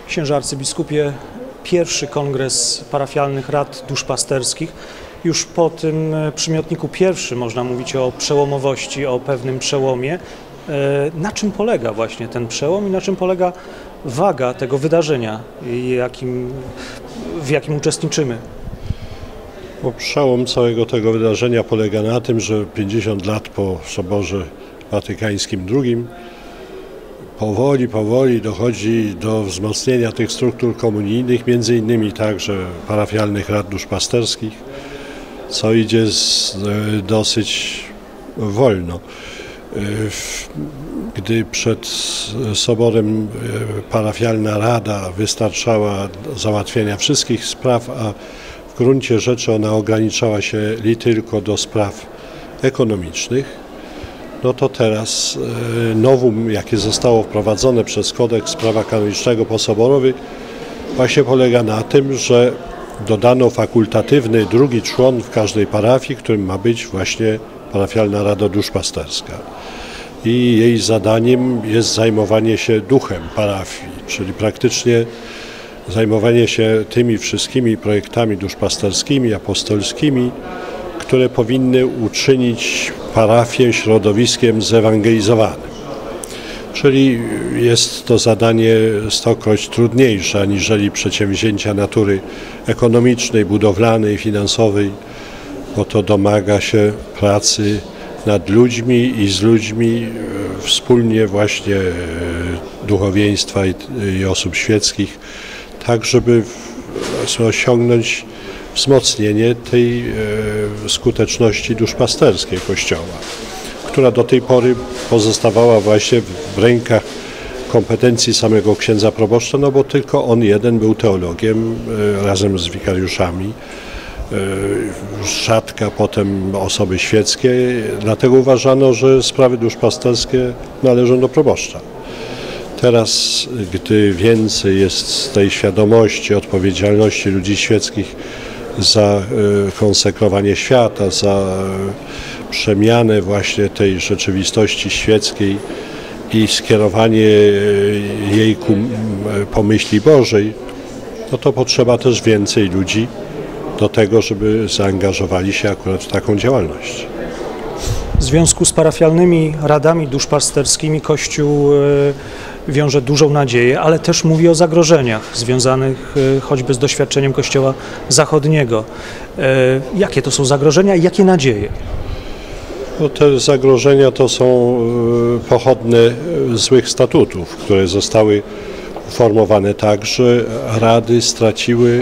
Księże arcybiskupie, pierwszy kongres parafialnych rad duszpasterskich. Już po tym przymiotniku pierwszy można mówić o przełomowości, o pewnym przełomie. Na czym polega właśnie ten przełom i na czym polega waga tego wydarzenia, w jakim uczestniczymy? Przełom całego tego wydarzenia polega na tym, że 50 lat po Soborze Watykańskim II powoli dochodzi do wzmocnienia tych struktur komunijnych, między innymi także parafialnych rad duszpasterskich, co idzie dosyć wolno. Gdy przed Soborem parafialna rada wystarczała załatwienia wszystkich spraw, a w gruncie rzeczy ona ograniczała się tylko do spraw ekonomicznych, no to teraz nowum, jakie zostało wprowadzone przez kodeks prawa kanonicznego posoborowy, właśnie polega na tym, że dodano fakultatywny drugi człon w każdej parafii, którym ma być właśnie parafialna rada duszpasterska. I jej zadaniem jest zajmowanie się duchem parafii, czyli praktycznie zajmowanie się tymi wszystkimi projektami duszpasterskimi, apostolskimi, które powinny uczynić parafię środowiskiem zewangelizowanym. Czyli jest to zadanie stokroć trudniejsze aniżeli przedsięwzięcia natury ekonomicznej, budowlanej, finansowej, bo to domaga się pracy nad ludźmi i z ludźmi wspólnie właśnie duchowieństwa i osób świeckich, tak żeby osiągnąć wzmocnienie tej skuteczności duszpasterskiej Kościoła, która do tej pory pozostawała właśnie w rękach kompetencji samego księdza proboszcza, no bo tylko on jeden był teologiem razem z wikariuszami, rzadka potem osoby świeckie, dlatego uważano, że sprawy duszpasterskie należą do proboszcza. Teraz, gdy więcej jest tej świadomości, odpowiedzialności ludzi świeckich za konsekrowanie świata, za przemianę właśnie tej rzeczywistości świeckiej i skierowanie jej ku pomyśli Bożej, no to potrzeba też więcej ludzi do tego, żeby zaangażowali się akurat w taką działalność. W związku z parafialnymi radami duszpasterskimi Kościół wiąże dużą nadzieję, ale też mówi o zagrożeniach związanych choćby z doświadczeniem Kościoła zachodniego. Jakie to są zagrożenia i jakie nadzieje? No te zagrożenia to są pochodne złych statutów, które zostały uformowane tak, że rady straciły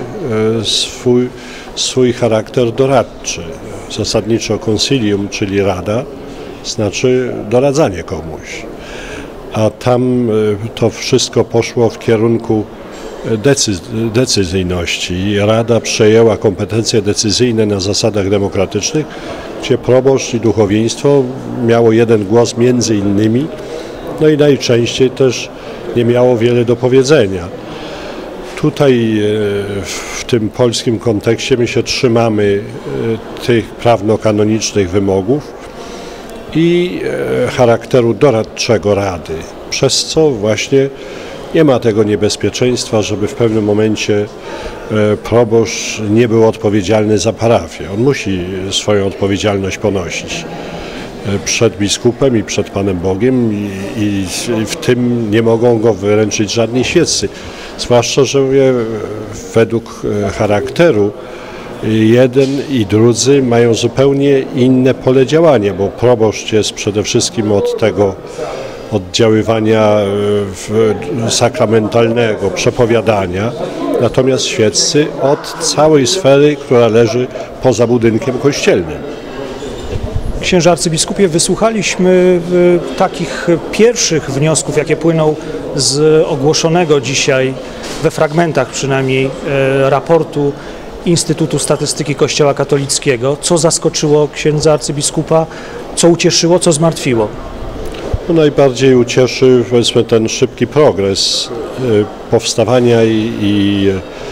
swój charakter doradczy. Zasadniczo concilium, czyli rada, znaczy doradzanie komuś. A tam to wszystko poszło w kierunku decyzyjności. Rada przejęła kompetencje decyzyjne na zasadach demokratycznych, gdzie proboszcz i duchowieństwo miało jeden głos między innymi, no i najczęściej też nie miało wiele do powiedzenia. Tutaj w tym polskim kontekście my się trzymamy tych prawno-kanonicznych wymogów i charakteru doradczego rady, przez co właśnie nie ma tego niebezpieczeństwa, żeby w pewnym momencie proboszcz nie był odpowiedzialny za parafię. On musi swoją odpowiedzialność ponosić przed biskupem i przed Panem Bogiem i w tym nie mogą go wyręczyć żadni świeccy. Zwłaszcza, że według charakteru jeden i drudzy mają zupełnie inne pole działania, bo proboszcz jest przede wszystkim od tego oddziaływania sakramentalnego, przepowiadania, natomiast świeccy od całej sfery, która leży poza budynkiem kościelnym. Księże arcybiskupie, wysłuchaliśmy takich pierwszych wniosków, jakie płyną z ogłoszonego dzisiaj, we fragmentach przynajmniej, raportu Instytutu Statystyki Kościoła Katolickiego. Co zaskoczyło księdza arcybiskupa, co ucieszyło, co zmartwiło? No najbardziej ucieszy, powiedzmy, ten szybki progres powstawania i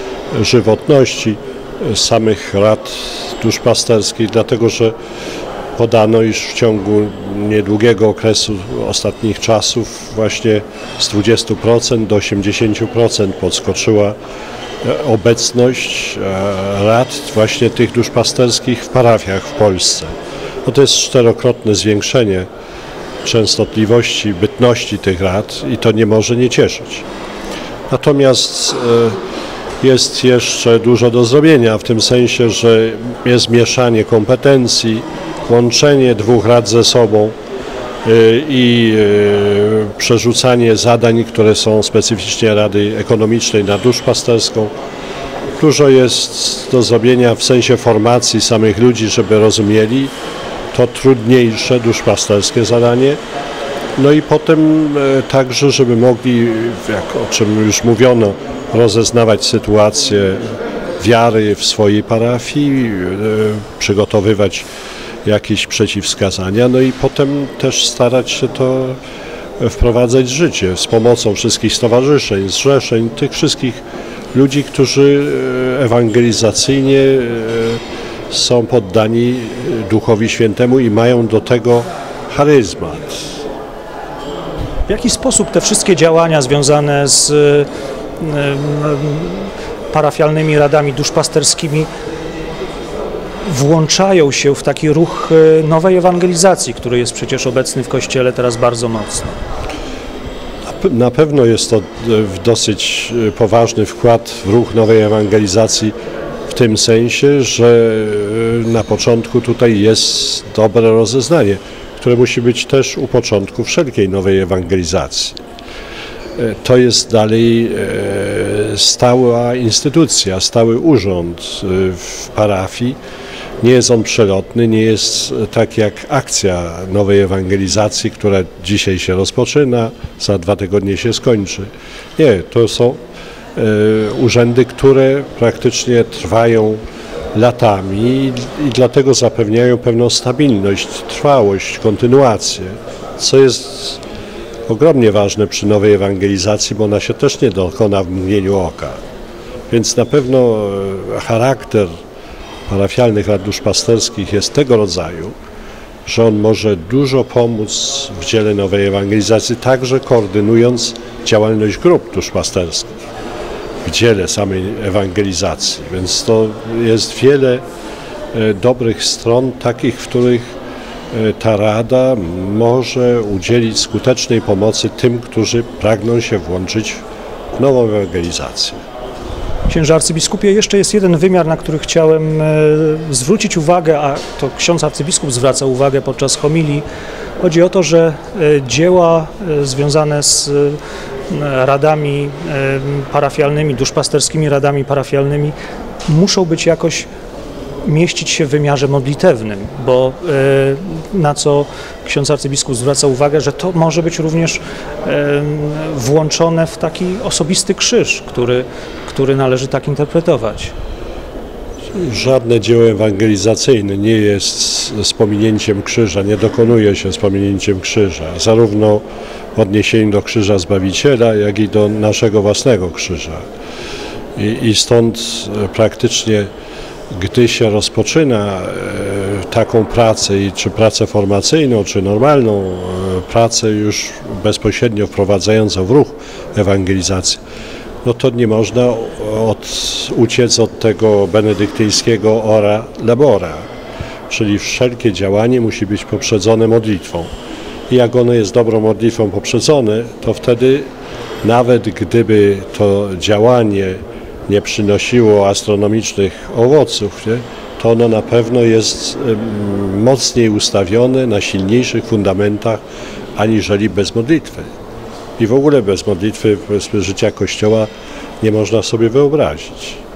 żywotności samych rad duszpasterskich, dlatego że podano, iż w ciągu niedługiego okresu ostatnich czasów właśnie z 20% do 80% podskoczyła obecność rad właśnie tych duszpasterskich w parafiach w Polsce. No to jest czterokrotne zwiększenie częstotliwości, bytności tych rad i to nie może nie cieszyć. Natomiast jest jeszcze dużo do zrobienia w tym sensie, że jest mieszanie kompetencji, łączenie dwóch rad ze sobą i przerzucanie zadań, które są specyficznie Rady Ekonomicznej na duszpasterską. Dużo jest do zrobienia w sensie formacji samych ludzi, żeby rozumieli to trudniejsze duszpasterskie zadanie. No i potem także, żeby mogli, jak o czym już mówiono, rozeznawać sytuację wiary w swojej parafii, przygotowywać jakieś przeciwwskazania, no i potem też starać się to wprowadzać w życie z pomocą wszystkich stowarzyszeń, zrzeszeń, tych wszystkich ludzi, którzy ewangelizacyjnie są poddani Duchowi Świętemu i mają do tego charyzmat. W jaki sposób te wszystkie działania związane z parafialnymi radami duszpasterskimi włączają się w taki ruch nowej ewangelizacji, który jest przecież obecny w Kościele teraz bardzo mocno? Na pewno jest to dosyć poważny wkład w ruch nowej ewangelizacji w tym sensie, że na początku tutaj jest dobre rozeznanie, które musi być też u początku wszelkiej nowej ewangelizacji. To jest dalej stała instytucja, stały urząd w parafii. Nie jest on przelotny, nie jest tak jak akcja nowej ewangelizacji, która dzisiaj się rozpoczyna, za 2 tygodnie się skończy. Nie, to są urzędy, które praktycznie trwają latami i dlatego zapewniają pewną stabilność, trwałość, kontynuację, co jest ogromnie ważne przy nowej ewangelizacji, bo ona się też nie dokona w mgnieniu oka. Więc na pewno charakter parafialnych rad duszpasterskich jest tego rodzaju, że on może dużo pomóc w dziele nowej ewangelizacji, także koordynując działalność grup duszpasterskich w dziele samej ewangelizacji. Więc to jest wiele dobrych stron, takich, w których ta rada może udzielić skutecznej pomocy tym, którzy pragną się włączyć w nową ewangelizację. Księże arcybiskupie, jeszcze jest jeden wymiar, na który chciałem zwrócić uwagę, a to ksiądz arcybiskup zwraca uwagę podczas homilii. Chodzi o to, że dzieła związane z radami parafialnymi, duszpasterskimi radami parafialnymi muszą być jakoś mieścić się w wymiarze modlitewnym, bo na co ksiądz arcybiskup zwraca uwagę, że to może być również włączone w taki osobisty krzyż, który należy tak interpretować. Żadne dzieło ewangelizacyjne nie jest z pominięciem krzyża, nie dokonuje się z pominięciem krzyża, zarówno w odniesieniu do krzyża Zbawiciela, jak i do naszego własnego krzyża. I stąd praktycznie, gdy się rozpoczyna taką pracę, czy pracę formacyjną, czy normalną pracę już bezpośrednio wprowadzającą w ruch ewangelizacji, no to nie można uciec od tego benedyktyńskiego ora labora, czyli wszelkie działanie musi być poprzedzone modlitwą. I jak ono jest dobrą modlitwą poprzedzone, to wtedy nawet gdyby to działanie nie przynosiło astronomicznych owoców, nie, to ono na pewno jest mocniej ustawione na silniejszych fundamentach, aniżeli bez modlitwy. I w ogóle bez modlitwy, powiedzmy, życia Kościoła nie można sobie wyobrazić.